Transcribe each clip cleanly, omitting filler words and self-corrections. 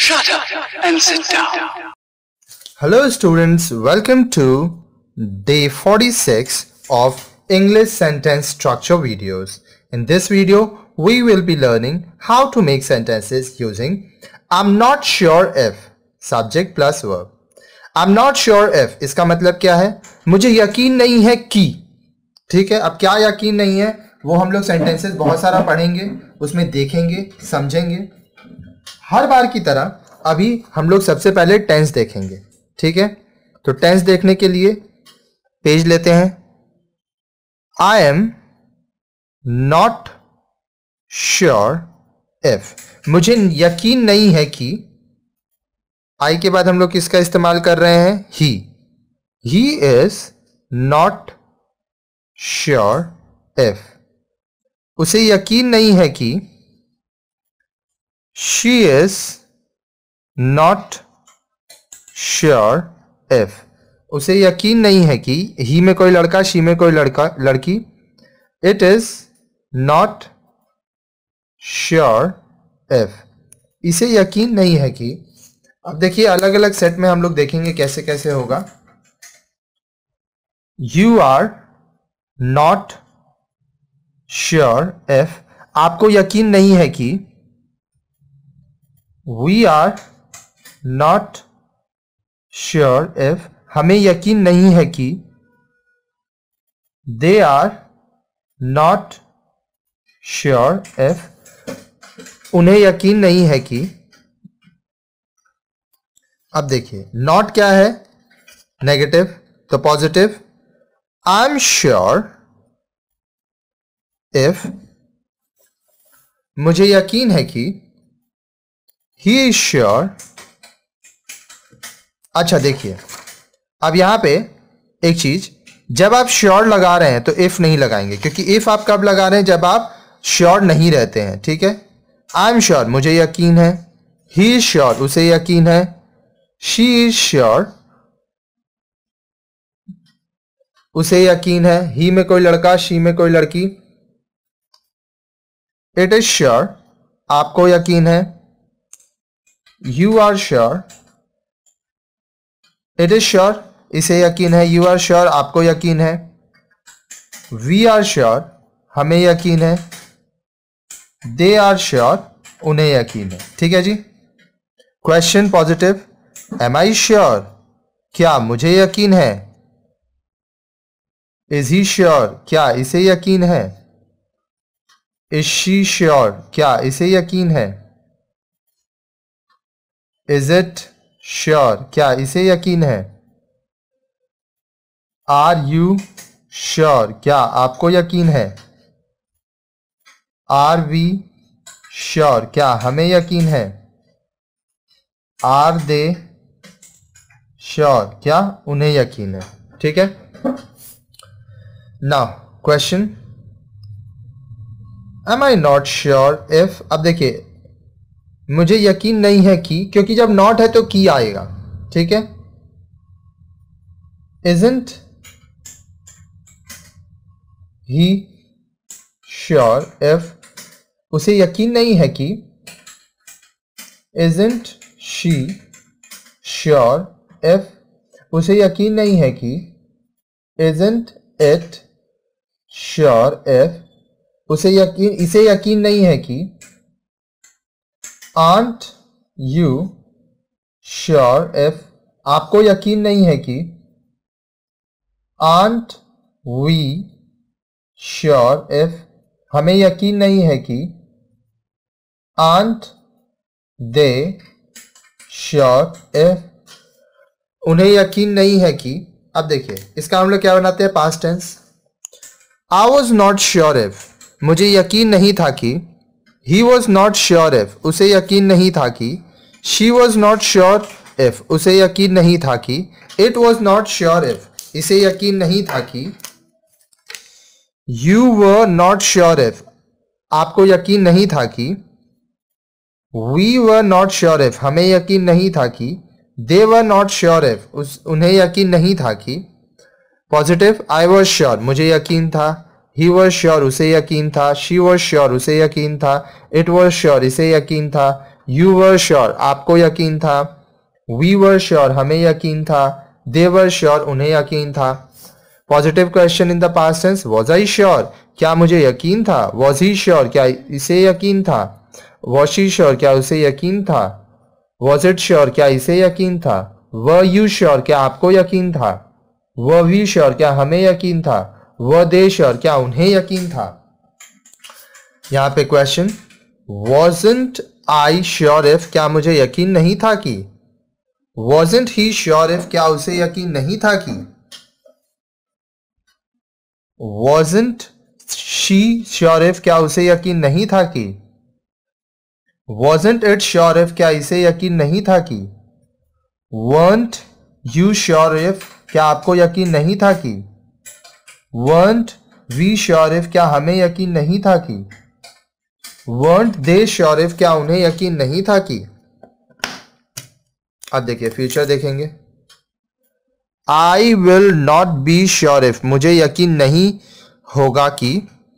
Shut up and sit down. Hello students, welcome to day 46 of English sentence structure videos. In this video, we will be learning how to make sentences using I'm not sure if subject plus verb. I'm not sure if इसका मतलब क्या है? मुझे यकीन नहीं है कि. ठीक है, अब क्या यकीन नहीं है वो हम लोग सेंटेंसेस बहुत सारा पढ़ेंगे, उसमें देखेंगे, समझेंगे. हर बार की तरह अभी हम लोग सबसे पहले टेंस देखेंगे. ठीक है, तो टेंस देखने के लिए पेज लेते हैं. I am not sure if, मुझे यकीन नहीं है कि. आई के बाद हम लोग किसका इस्तेमाल कर रहे हैं? He is not sure if, उसे यकीन नहीं है कि. She is not sure if, उसे यकीन नहीं है कि. ही में कोई लड़का, शी में कोई लड़की. It is not sure if, इसे यकीन नहीं है कि. अब देखिए अलग अलग सेट में हम लोग देखेंगे कैसे कैसे होगा. You are not sure if, आपको यकीन नहीं है कि. We are not sure if, हमें यकीन नहीं है कि. They are not sure if, उन्हें यकीन नहीं है कि. अब देखिए नॉट क्या है? नेगेटिव. तो positive, I am sure if, मुझे यकीन है कि. He is sure. अच्छा देखिए अब यहां पे एक चीज, जब आप श्योर लगा रहे हैं तो इफ नहीं लगाएंगे, क्योंकि इफ आप कब लगा रहे हैं? जब आप श्योर नहीं रहते हैं. ठीक है, आई एम श्योर, मुझे यकीन है. ही इज श्योर, उसे यकीन है. शी इज श्योर, उसे यकीन है. ही में कोई लड़का, शी में कोई लड़की. इट इज श्योर, आपको यकीन है. You are sure, it is sure, इसे यकीन है. यू आर श्योर, आपको यकीन है. वी आर श्योर, हमें यकीन है. दे आर श्योर, उन्हें यकीन है. ठीक है जी. Question positive, am I sure, क्या मुझे यकीन है. इज ही श्योर, क्या इसे यकीन है. इज शी श्योर, क्या इसे यकीन है. इज इट श्योर, क्या इसे यकीन है. आर यू श्योर, क्या आपको यकीन है. आर वी श्योर, क्या हमें यकीन है. आर दे श्योर, क्या उन्हें यकीन है. ठीक है. Now question, am I not sure if. अब देखिए मुझे यकीन नहीं है कि, क्योंकि जब नॉट है तो की आएगा. ठीक है. इजंट ही श्योर इफ, उसे यकीन नहीं है कि. इजंट शी श्योर इफ, उसे यकीन नहीं है कि. इजंट इट श्योर इफ, इसे यकीन नहीं है कि. आंट यू श्योर इफ, आपको यकीन नहीं है कि. आंट वी श्योर इफ, हमें यकीन नहीं है कि. आंट दे श्योर इफ, उन्हें यकीन नहीं है कि. अब देखिए इसका हम लोग क्या बनाते हैं? Past tense. I was not sure if, मुझे यकीन नहीं था कि. He was not sure if, उसे यकीन नहीं था कि. She was not sure if, उसे यकीन नहीं था कि. It was not sure if, इसे यकीन नहीं था कि. You were not sure if, आपको यकीन नहीं था कि. We were not sure if, हमें यकीन नहीं था कि. They were not sure if, उन्हें यकीन नहीं था कि. पॉजिटिव, आई वॉज श्योर, मुझे यकीन था. ही वॉज श्योर, उसे यकीन था. शी वॉज श्योर, उसे यकीन था. इट वॉज श्योर, इसे यकीन था. You were sure, आपको यकीन था. We were sure, हमें यकीन था. They were sure, उन्हें यकीन था. Positive question in the past tense. Was I sure? क्या मुझे यकीन था? Was he sure? क्या इसे यकीन था? Was she sure? क्या उसे यकीन था? Was it sure? क्या इसे यकीन था? Were you sure? क्या आपको यकीन था? Were we sure? क्या हमें यकीन था? Were they sure? क्या उन्हें यकीन था? यहाँ पे question, Wasn't I sure if? क्या मुझे यकीन नहीं था कि? Wasn't he sure if? क्या उसे यकीन नहीं था कि? Wasn't she sure if? क्या उसे यकीन नहीं था कि? Wasn't it sure if? क्या इसे यकीन नहीं था कि? Weren't you sure if? क्या आपको यकीन नहीं था कि? Weren't we sure if? क्या हमें यकीन नहीं था कि? Weren't they sure if? क्या उन्हें यकीन नहीं था कि? अब देखिए फ्यूचर देखेंगे. I will not be sure if. मुझे यकीन नहीं होगा कि.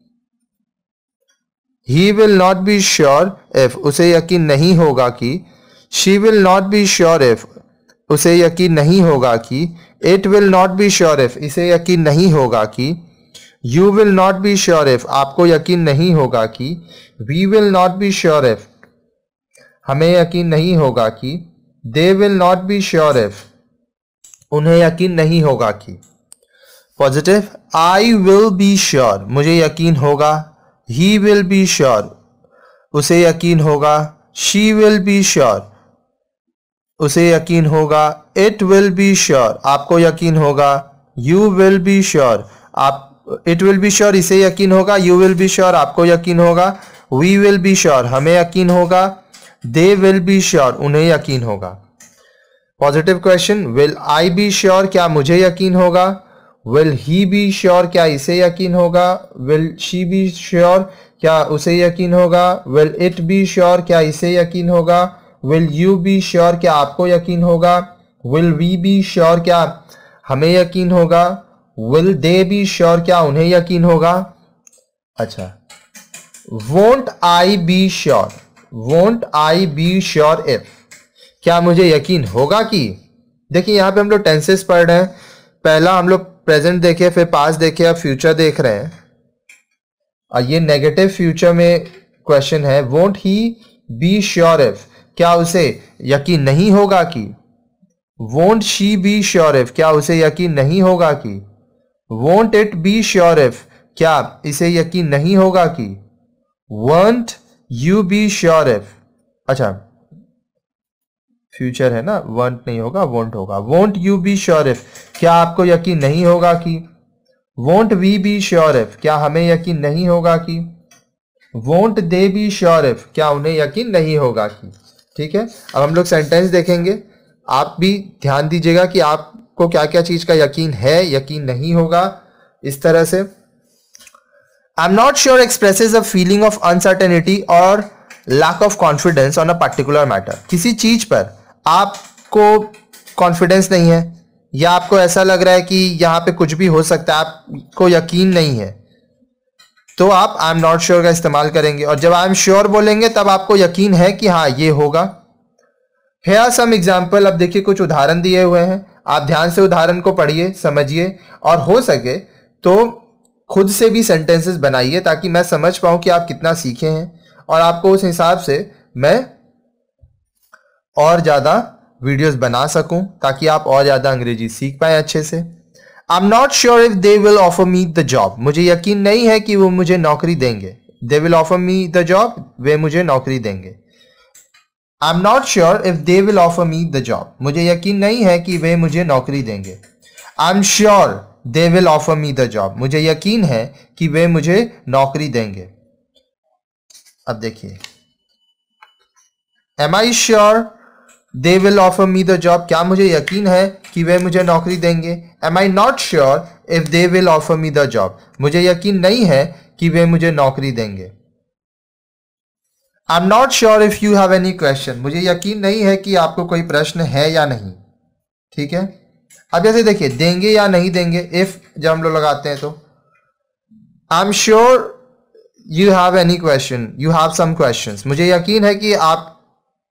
He will not be sure if. उसे यकीन नहीं होगा कि. She will not be sure if. उसे यकीन नहीं होगा कि. It will not be sure if. इसे यकीन नहीं होगा कि. You will not be sure if. आपको यकीन नहीं होगा कि. We will not be sure if. हमें यकीन नहीं होगा कि. They will not be sure if. उन्हें यकीन नहीं होगा कि. Positive, I will be sure. मुझे यकीन होगा. He will be sure. उसे यकीन होगा. She will be sure. उसे यकीन होगा. It will be sure. आपको यकीन होगा. You will be sure. आप It will be sure. इसे यकीन होगा. You will be sure. आपको यकीन होगा. We will be sure. हमें यकीन होगा. They will be sure. उन्हें यकीन होगा. Positive question, Will I be sure? क्या मुझे यकीन होगा? Will he be sure? क्या इसे यकीन होगा? Will she be sure? क्या उसे यकीन होगा? Will it be sure? क्या इसे यकीन होगा? Will you be sure? क्या आपको यकीन होगा? Will we be sure? क्या हमें यकीन होगा? Will they be sure? क्या उन्हें यकीन होगा? अच्छा, Won't I be sure? Won't I be sure if? क्या मुझे यकीन होगा कि. देखिए यहां पे हम लोग टेंसेस पढ़ रहे हैं. पहला हम लोग प्रेजेंट देखे, फिर पास्ट देखे, अब फ्यूचर देख रहे हैं. और ये नेगेटिव फ्यूचर में क्वेश्चन है. Won't he be sure if? क्या उसे यकीन नहीं होगा कि. Won't she be sure if? क्या उसे यकीन नहीं होगा कि. Won't it be sure if? क्या इसे यकीन नहीं होगा कि. Won't you be sure if? अच्छा फ्यूचर है ना, won't नहीं होगा, won't होगा. Won't you be sure if? क्या आपको यकीन नहीं होगा कि. Won't we be sure if? क्या हमें यकीन नहीं होगा कि. Won't they be sure if? क्या उन्हें यकीन नहीं होगा कि. ठीक है, अब हम लोग सेंटेंस देखेंगे. आप भी ध्यान दीजिएगा कि आपको क्या क्या चीज का यकीन है, यकीन नहीं होगा. इस तरह से I'm not sure expresses a feeling of uncertainty or lack of confidence on a particular matter. किसी चीज पर आपको कॉन्फिडेंस नहीं है, या आपको ऐसा लग रहा है कि यहां पे कुछ भी हो सकता है, आपको यकीन नहीं है, तो आप आई एम नॉट श्योर का इस्तेमाल करेंगे. और जब आई एम श्योर बोलेंगे तब आपको यकीन है कि हाँ ये होगा. Here are some example. अब देखिए कुछ उदाहरण दिए हुए हैं, आप ध्यान से उदाहरण को पढ़िए, समझिए, और हो सके तो खुद से भी सेंटेंसेस बनाइए ताकि मैं समझ पाऊं कि आप कितना सीखे हैं, और आपको उस हिसाब से मैं और ज़्यादा वीडियोस बना सकूं ताकि आप और ज़्यादा अंग्रेजी सीख पाएं अच्छे से. I'm not sure if they will offer me the job. मुझे यकीन नहीं है कि वो मुझे नौकरी देंगे. They will offer me the job. वे मुझे नौकरी देंगे. I'm not sure if they will offer me the job. मुझे यकीन नहीं है कि वे मुझे नौकरी देंगे. I'm sure they will offer me the job. मुझे यकीन है कि वे मुझे नौकरी देंगे. अब देखिए, Am I sure they will offer me the job? क्या मुझे यकीन है कि वे मुझे नौकरी देंगे? Am I not sure if they will offer me the job? मुझे यकीन नहीं है कि वे मुझे नौकरी देंगे. I'm not sure if you have any question. मुझे यकीन नहीं है कि आपको कोई प्रश्न है या नहीं. ठीक है, अब जैसे देखिए देंगे या नहीं देंगे, इफ जब हम लोग लगाते हैं तो I'm sure you have any question, you have some questions. मुझे यकीन है कि आप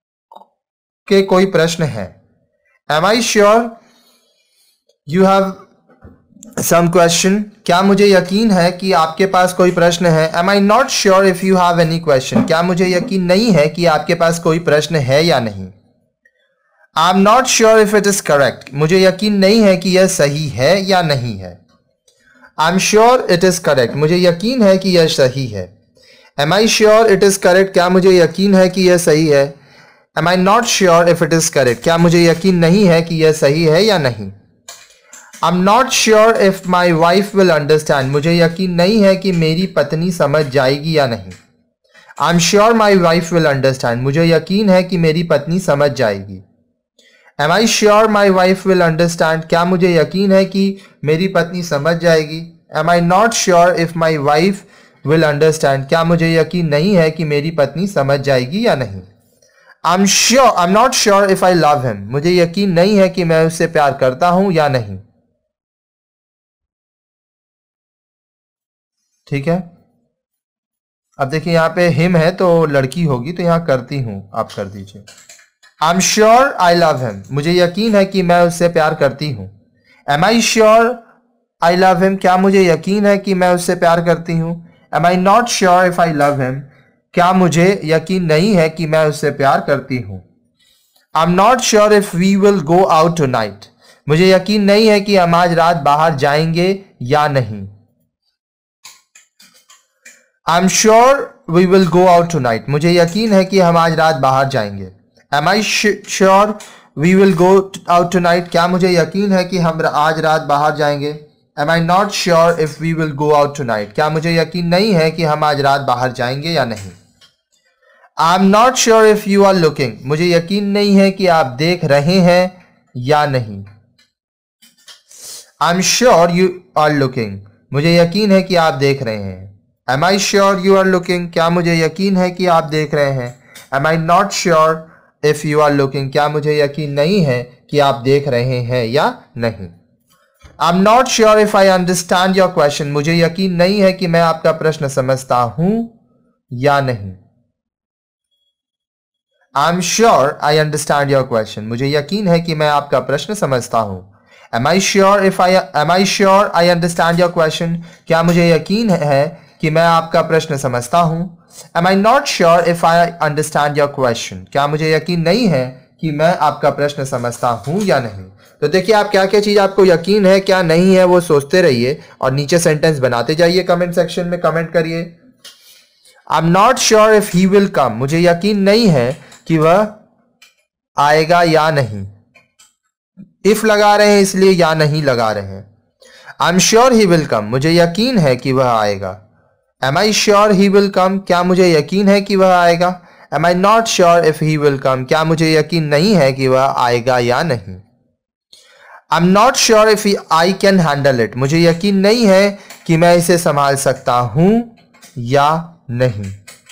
के कोई प्रश्न है? Am I sure you have some question? क्या मुझे यकीन है कि आपके पास कोई प्रश्न है? Am I not sure if you have any question? क्या मुझे यकीन नहीं है कि आपके पास कोई प्रश्न है या नहीं? I'm not sure if it is correct. मुझे यकीन नहीं है कि यह सही है या नहीं है. I'm sure it is correct. मुझे यकीन है कि यह सही है. Am I sure it is correct? क्या मुझे यकीन है कि यह सही है? Am I not sure if it is correct? क्या मुझे यकीन नहीं है कि यह सही है या नहीं? I'm not sure if my wife will understand. मुझे यकीन नहीं है कि मेरी पत्नी समझ जाएगी या नहीं. I'm sure my wife will understand. मुझे यकीन है कि मेरी पत्नी समझ जाएगी. Am I sure my wife will understand? क्या मुझे यकीन है कि मेरी पत्नी समझ जाएगी? Am I not sure if my wife will understand? क्या मुझे यकीन नहीं है कि मेरी पत्नी समझ जाएगी या नहीं? I'm not sure if I love him. मुझे यकीन नहीं है कि मैं उससे प्यार करता हूं या नहीं. ठीक है, अब देखिए यहां पे हिम है तो लड़की होगी, तो यहां करती हूं, आप कर दीजिए. I'm sure I love him. मुझे यकीन है कि मैं उससे प्यार करती हूं. Am I sure I love him? क्या मुझे यकीन है कि मैं उससे प्यार करती हूं? Am I not sure if I love him? क्या मुझे यकीन नहीं है कि मैं उससे प्यार करती हूं. I'm not sure if we will go out tonight. मुझे यकीन नहीं है कि हम आज रात बाहर जाएंगे या नहीं. I'm sure we will go out tonight. मुझे यकीन है कि हम आज रात बाहर जाएंगे. Am I sure we will go out tonight? क्या मुझे यकीन है कि हम आज रात बाहर जाएंगे? Am I not sure if we will go out tonight? क्या मुझे यकीन नहीं है कि हम आज रात बाहर जाएंगे या नहीं. I'm not sure if you are looking. मुझे यकीन नहीं है कि आप देख रहे हैं या नहीं. I'm sure you are looking. मुझे यकीन है कि आप देख रहे हैं. Am I sure you are looking? क्या मुझे यकीन है कि आप देख रहे हैं? Am I not sure if you are looking? क्या मुझे यकीन नहीं है कि आप देख रहे हैं या नहीं. I'm not sure if I understand your question. मुझे यकीन नहीं है कि मैं आपका प्रश्न समझता हूं या नहीं. I'm sure I understand your question. मुझे यकीन है कि मैं आपका प्रश्न समझता हूं. Am I sure I understand your question? क्या मुझे यकीन है कि मैं आपका प्रश्न समझता हूं. Am I not sure if I understand your question? क्या मुझे यकीन नहीं है कि मैं आपका प्रश्न समझता हूं या नहीं. तो देखिए आप क्या क्या चीज आपको यकीन है क्या नहीं है वो सोचते रहिए और नीचे सेंटेंस बनाते जाइए. कमेंट सेक्शन में कमेंट करिए. I'm not sure if he will come. मुझे यकीन नहीं है कि वह आएगा या नहीं. if लगा रहे हैं इसलिए या नहीं लगा रहे हैं. I'm sure he will come. मुझे यकीन है कि वह आएगा. Am I sure he will come? क्या मुझे यकीन है कि वह आएगा. Am I not sure if he will come? क्या मुझे यकीन नहीं है कि वह आएगा या नहीं. I'm not sure if I can handle it. मुझे यकीन नहीं है कि मैं इसे संभाल सकता हूं या नहीं.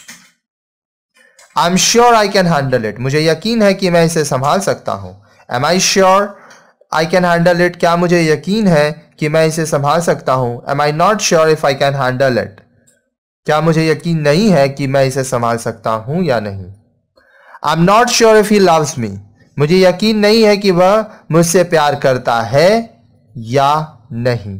I'm sure I can handle it. मुझे यकीन है कि मैं इसे संभाल सकता हूं. Am I sure I can handle it? क्या मुझे यकीन है कि मैं इसे संभाल सकता हूं. Am I not sure if I can handle it? क्या मुझे यकीन नहीं है कि मैं इसे संभाल सकता हूं या नहीं. I'm not sure if he loves me. मुझे यकीन नहीं है कि वह मुझसे प्यार करता है या नहीं.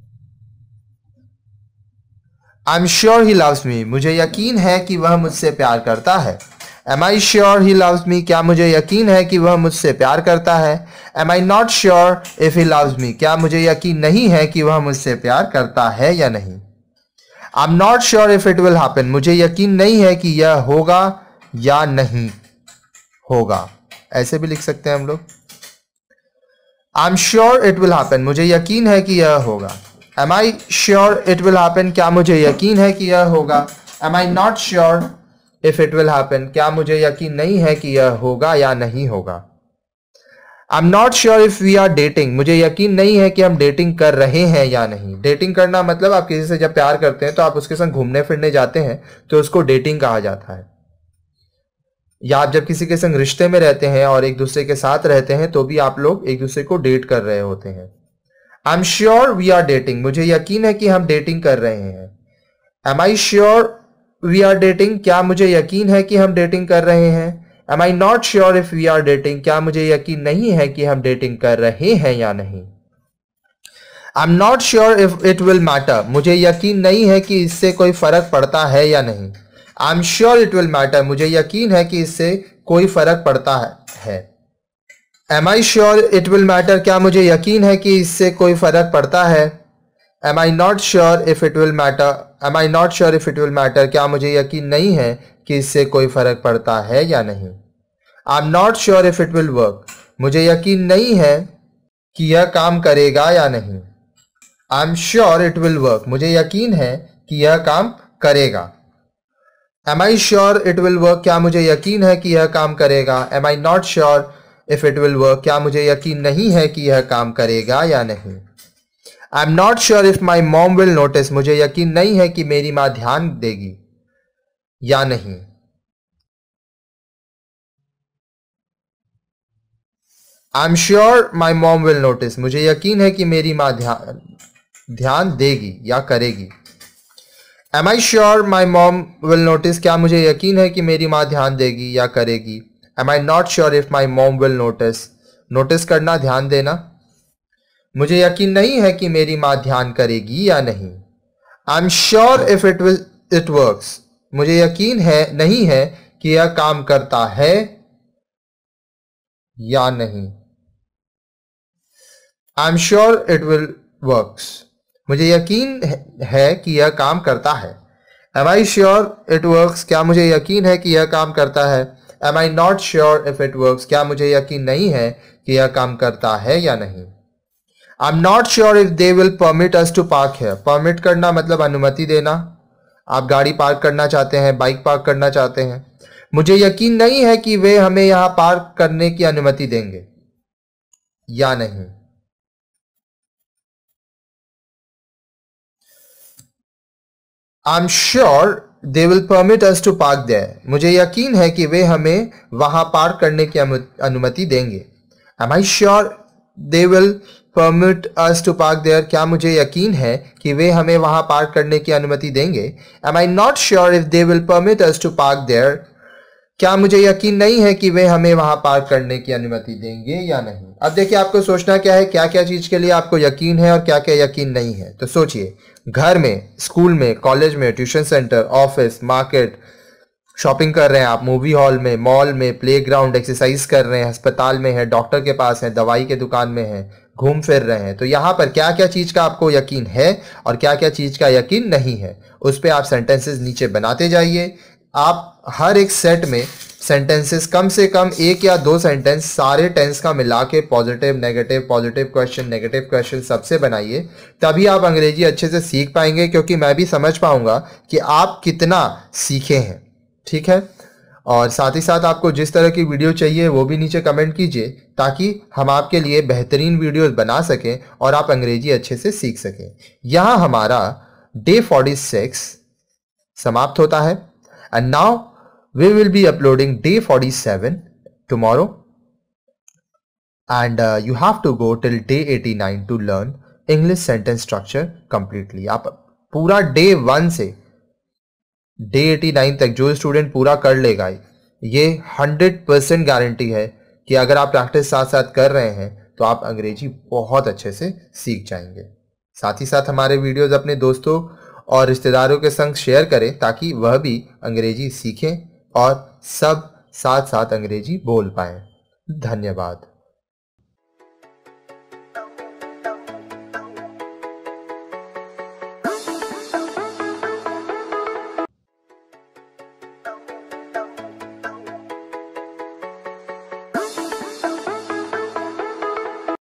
I'm sure he loves me. मुझे यकीन है कि वह मुझसे प्यार करता है. Am I sure he loves me? क्या मुझे यकीन है कि वह मुझसे प्यार करता है. Am I not sure if he loves me? क्या मुझे यकीन नहीं है कि वह मुझसे प्यार करता है या नहीं. I'm not sure if it will happen. मुझे यकीन नहीं है कि यह होगा या नहीं होगा. ऐसे भी लिख सकते हैं हम लोग. I'm sure it will happen. मुझे यकीन है कि यह होगा. Am I sure it will happen? क्या मुझे यकीन है कि यह होगा. Am I not sure if it will happen? क्या मुझे यकीन नहीं है कि यह होगा या नहीं होगा. I'm not sure if we are dating. मुझे यकीन नहीं है कि हम डेटिंग कर रहे हैं या नहीं. डेटिंग करना मतलब आप किसी से जब प्यार करते हैं तो आप उसके संग घूमने फिरने जाते हैं तो उसको डेटिंग कहा जाता है. या आप जब किसी के संग रिश्ते में रहते हैं और एक दूसरे के साथ रहते हैं तो भी आप लोग एक दूसरे को डेट कर रहे होते हैं. I'm sure we are dating. मुझे यकीन है कि हम डेटिंग कर रहे हैं. Am I sure we are dating? क्या मुझे यकीन है कि हम डेटिंग कर रहे हैं. Am I not sure if we are dating? क्या मुझे यकीन नहीं है कि हम डेटिंग कर रहे हैं या नहीं. I'm not sure if it will matter. मुझे यकीन नहीं है कि इससे कोई फर्क पड़ता है या नहीं. I'm sure it will matter. मुझे यकीन है कि इससे कोई फर्क पड़ता है. Am I sure it will matter? क्या मुझे यकीन है कि इससे कोई फर्क पड़ता है. Am I not sure if it will matter? Am I not sure if it will matter? क्या मुझे यकीन नहीं है कि इससे कोई फर्क पड़ता है या नहीं. I'm not sure if it will work. मुझे यकीन नहीं है कि यह काम करेगा या नहीं. I'm sure it will work. मुझे यकीन है कि यह काम करेगा. Am I sure it will work? क्या मुझे यकीन है कि यह काम करेगा. Am I not sure if it will work? क्या मुझे यकीन नहीं है कि यह काम करेगा या नहीं. I'm not sure if my mom will notice. मुझे यकीन नहीं है कि मेरी माँ ध्यान देगी या नहीं. I'm sure my mom will notice. मुझे यकीन है कि मेरी माँ ध्यान देगी या करेगी. Am I sure my mom will notice? क्या मुझे यकीन है कि मेरी माँ ध्यान देगी या करेगी. Am I not sure if my mom will notice? Notice करना, ध्यान देना. मुझे यकीन नहीं है कि मेरी माँ ध्यान करेगी या नहीं. I'm sure if it works. मुझे यकीन है नहीं है कि यह काम करता है या नहीं. I'm sure it will works. मुझे यकीन है कि यह काम करता है. Am I sure it works? क्या मुझे यकीन है कि यह काम करता है. Am I not sure if it works? क्या मुझे यकीन नहीं है कि यह काम करता है या नहीं. I'm not sure if they will permit us to park here. Permit करना मतलब अनुमति देना. आप गाड़ी पार्क करना चाहते हैं, बाइक पार्क करना चाहते हैं. मुझे यकीन नहीं है कि वे हमें यहाँ पार्क करने की अनुमति देंगे या नहीं. I'm sure they will permit us to park there. मुझे यकीन है कि वे हमें वहां पार्क करने की अनुमति देंगे. Am I sure they will permit us to park there? क्या मुझे यकीन है कि वे हमें वहां पार्क करने की अनुमति देंगे. Am I not sure if they will permit us to park there? क्या मुझे यकीन नहीं है कि वे हमें वहां पार्क करने की अनुमति देंगे या नहीं. अब देखिए, आपको सोचना क्या है, क्या क्या चीज के लिए आपको यकीन है और क्या क्या यकीन नहीं है. तो सोचिए, घर में, स्कूल में, कॉलेज में, tuition centre, office, market, shopping कर रहे हैं आप, मूवी हॉल में, मॉल में, प्लेग्राउंड, एक्सरसाइज कर रहे हैं, अस्पताल में है, डॉक्टर के पास है, दवाई के दुकान में है, घूम फिर रहे हैं. तो यहाँ पर क्या क्या चीज का आपको यकीन है और क्या क्या चीज का यकीन नहीं है, उस पर आप सेंटेंसेस नीचे बनाते जाइए. आप हर एक सेट में सेंटेंसेस कम से कम एक या दो सेंटेंस सारे टेंस का मिला के पॉजिटिव क्वेश्चन, नेगेटिव क्वेश्चन सबसे बनाइए. तभी आप अंग्रेजी अच्छे से सीख पाएंगे, क्योंकि मैं भी समझ पाऊंगा कि आप कितना सीखे हैं. ठीक है. और साथ ही साथ आपको जिस तरह की वीडियो चाहिए वो भी नीचे कमेंट कीजिए, ताकि हम आपके लिए बेहतरीन वीडियोस बना सकें और आप अंग्रेजी अच्छे से सीख सकें. यहाँ हमारा डे 46 समाप्त होता है. And now we will be uploading day 47 tomorrow, and you have to go till day 89 to learn English sentence structure completely. आप पूरा day 1 से day 89 तक जो स्टूडेंट पूरा कर लेगा, ये 100% गारंटी है कि अगर आप प्रैक्टिस साथ साथ कर रहे हैं तो आप अंग्रेजी बहुत अच्छे से सीख जाएंगे. साथ ही साथ हमारे वीडियोस अपने दोस्तों और रिश्तेदारों के संग शेयर करें, ताकि वह भी अंग्रेजी सीखें और सब साथ साथ अंग्रेजी बोल पाएं. धन्यवाद.